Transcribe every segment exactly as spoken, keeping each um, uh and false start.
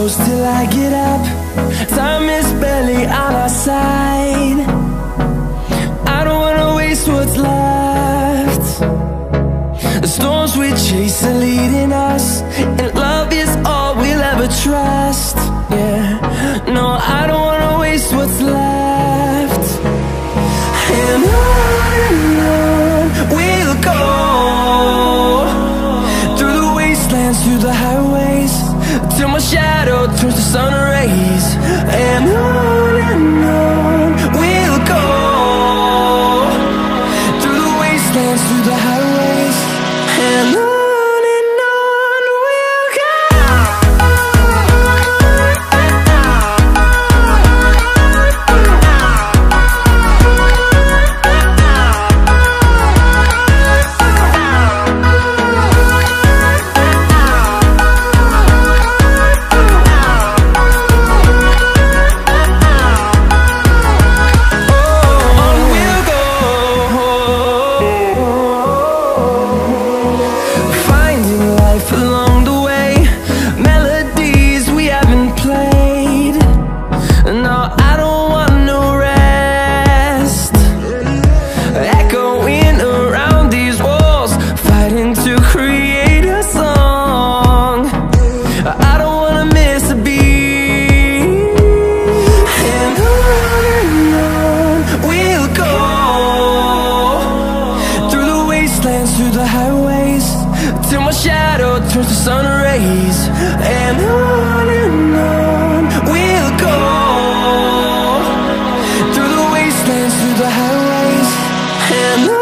close till I get up. Time is barely on our side. I don't wanna waste what's left. The storms we chase are leading us, and love is all we'll ever trust. Yeah, no, I don't wanna waste what's left. And on and on we'll go, through the wastelands, through the highways, till my shadow turns to sun rays. And on and on we'll go, through the wastelands, through the highways, and on. Through the highways, till my shadow turns to sun rays. And on and on we'll go, through the wastelands, through the highways, and on.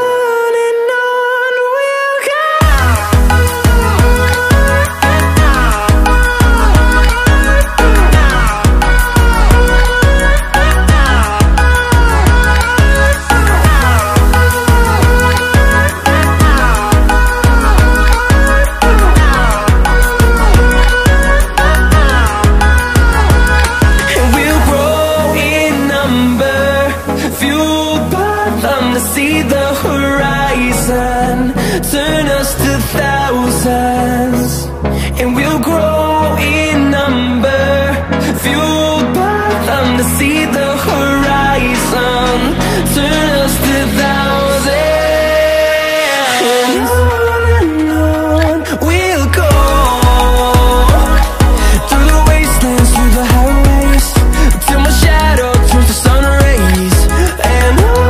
See the horizon turn us to thousands, and we'll grow in number, fueled by them. To see the horizon turn us to thousands, and on and on we'll go, through the wastelands, through the highways, till my shadow turns to sun rays. And on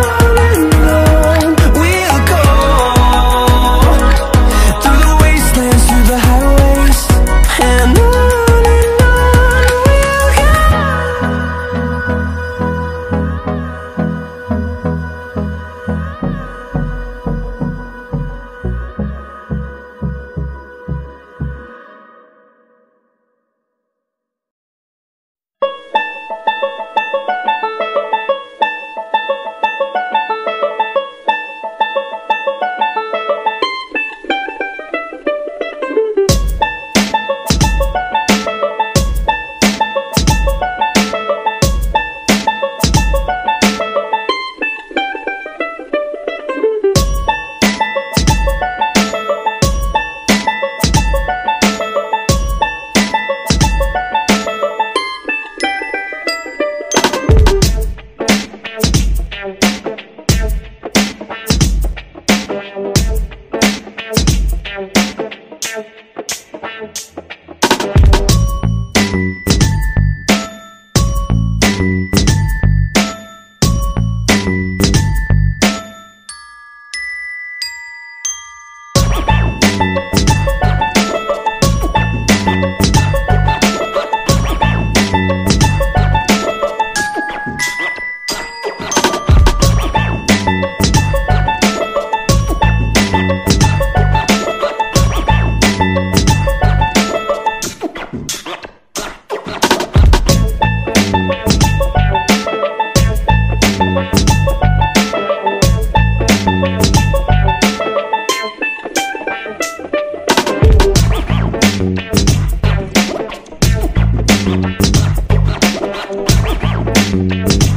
We'll be right back.